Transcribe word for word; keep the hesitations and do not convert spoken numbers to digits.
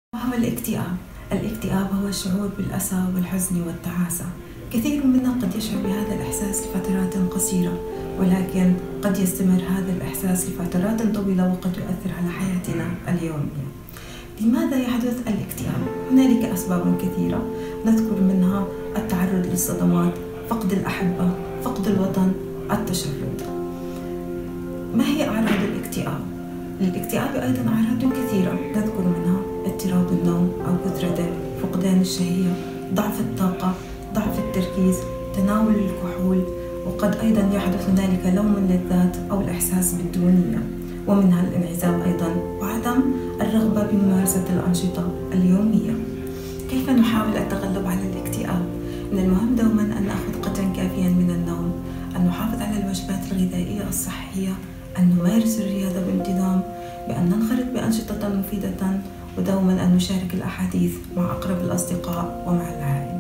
ما هو الاكتئاب؟ الاكتئاب هو الشعور بالأسى والحزن والتعاسة. كثير منا قد يشعر بهذا الإحساس لفترات قصيرة، ولكن قد يستمر هذا الإحساس لفترات طويلة وقد يؤثر على حياتنا اليومية. لماذا يحدث الاكتئاب؟ هنالك أسباب كثيرة، نذكر منها التعرض للصدمات، فقد الأحبة، فقد الوطن، التشرد. ما هي أعراض الاكتئاب؟ للاكتئاب أيضا أعراض كثيرة، نذكر منها اضطراب النوم أو كثرته، فقدان الشهية، ضعف الطاقة، ضعف التركيز، تناول الكحول، وقد أيضا يحدث هنالك لوم للذات أو الإحساس بالدونية، ومنها الانعزال أيضا وعدم الرغبة بممارسة الأنشطة اليومية. كيف نحاول التغلب على الاكتئاب؟ من المهم دوما أن نأخذ قدرا كافيا من النوم، أن نحافظ على الوجبات الغذائية الصحية، أن نمارس الرياضة بانتظام، بأن ننخرط بأنشطة مفيدة، ودوما أن نشارك الأحاديث مع أقرب الأصدقاء ومع العائلة.